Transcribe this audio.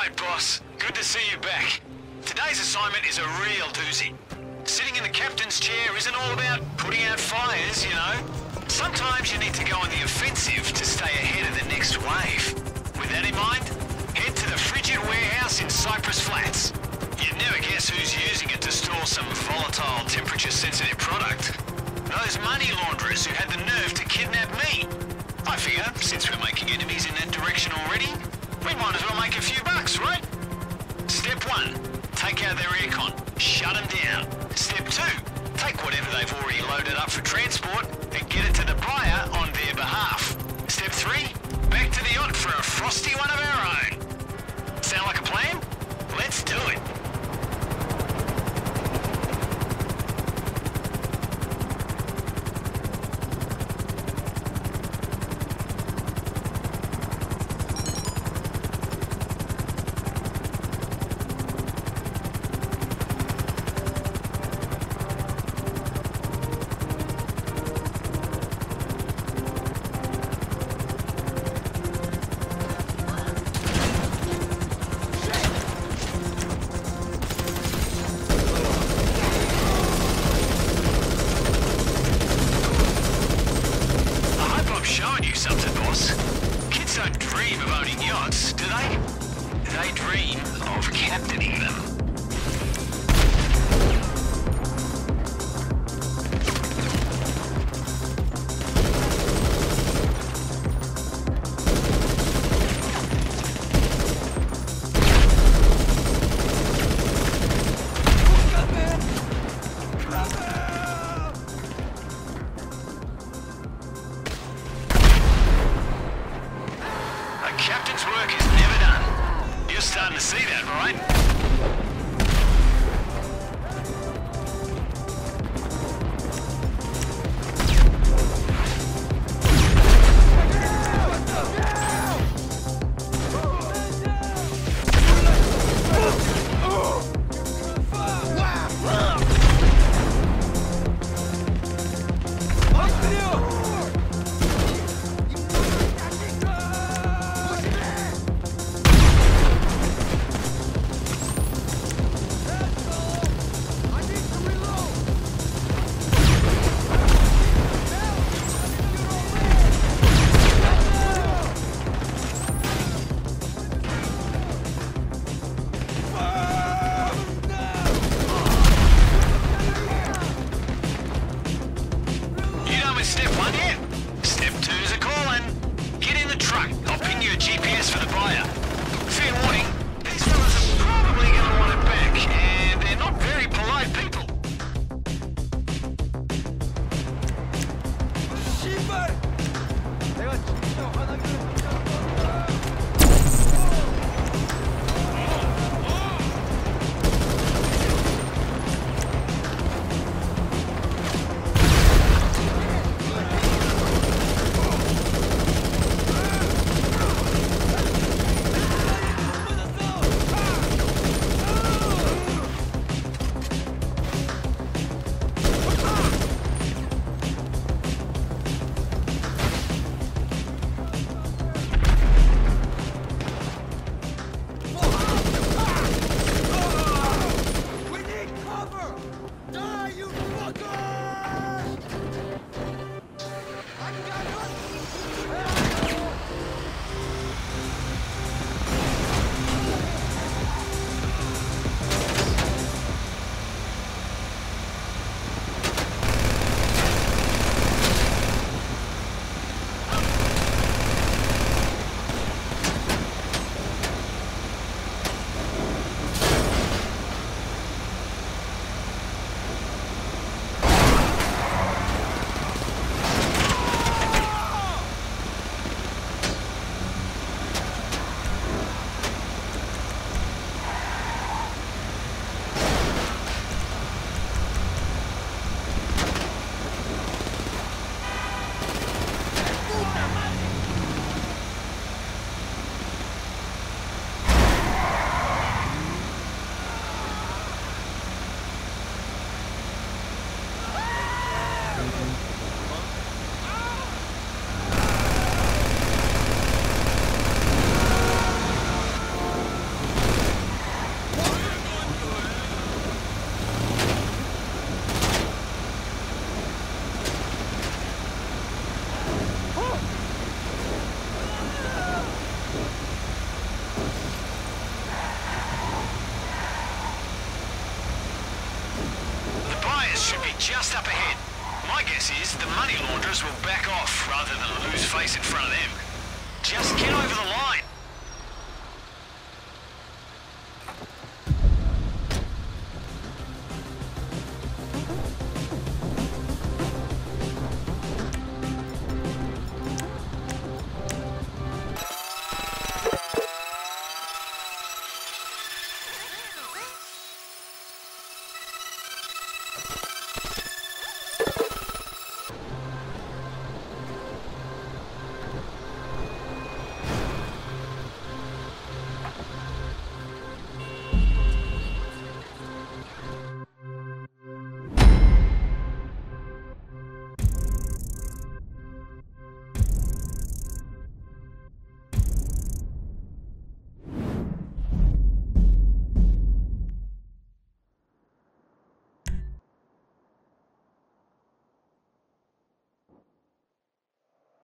Alright, boss. Good to see you back. Today's assignment is a real doozy. Sitting in the captain's chair isn't all about putting out fires, you know. Sometimes you need to go on the offensive to stay ahead of the next wave. With that in mind, head to the frigid warehouse in Cypress Flats. You'd never guess who's using it to store some volatile, temperature-sensitive product. Those money launderers who had the nerve to kidnap me. I figure, since we're making enemies in that direction already, we might as well make a few bucks, right? Step 1, take out their aircon. Shut them down. Step 2, take whatever they've already loaded up for transport and get it to the buyer on their behalf. Step 3, back to the yacht for a frosty one of our own. Sound like a plan? Let's do it. They dream of captaining them. A captain's work is never done. You're starting to see that, right? just up ahead. My guess is the money launderers will back off rather than lose face in front of them. Just get over the line.